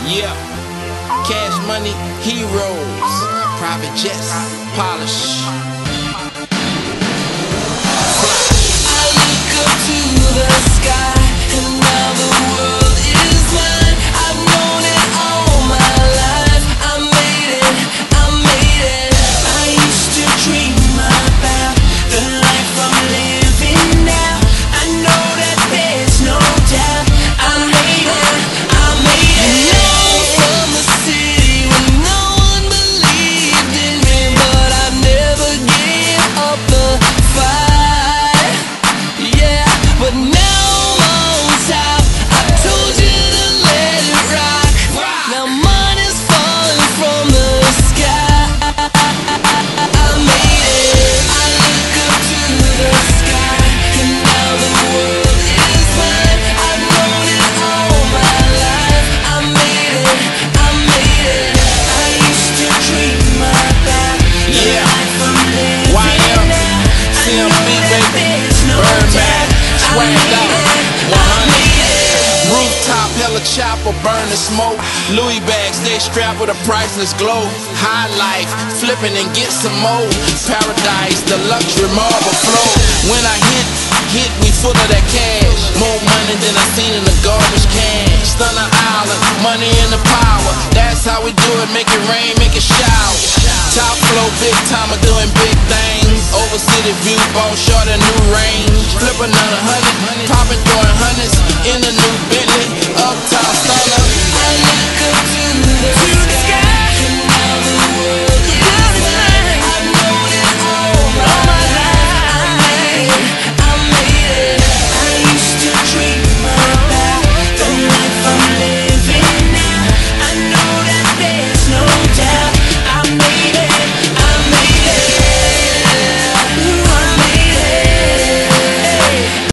Yeah, Cash Money, Heroes, private jets, polish. I look up to the sky, and now the world is mine. I've known it all my life. I made it, I made it. I used to dream about the life I'm living now. I know that there's no doubt. I made it, I made it. I'm from the city where no one believed in me, but I never gave up the fight. Yeah, but now I'm on top. I told you to let it rock. Now money's falling from the sky. I made it. I look up to the sky, and now the world is mine. I've known it all my life. I made it, I made it. I used to dream about the life I'm living YM, now. I know CMB, that baby. there's no Birdman, doubt. swagged out, 100. I made it. Rooftop, hella chopper, burning smoke. Louis bags, they strapped with a priceless glow. High life, flipping and get some more. Paradise, the luxury marble flow. When I hit, we full of that cash. More money than I seen in the garbage can. Stunner Island, money in the power. That's how we do it, make it rain, make it shower. Top flow, big timer, doing big things. Over city view, bone short, a new range. Flip another 100, popping, throwing hundreds in a new Bentley.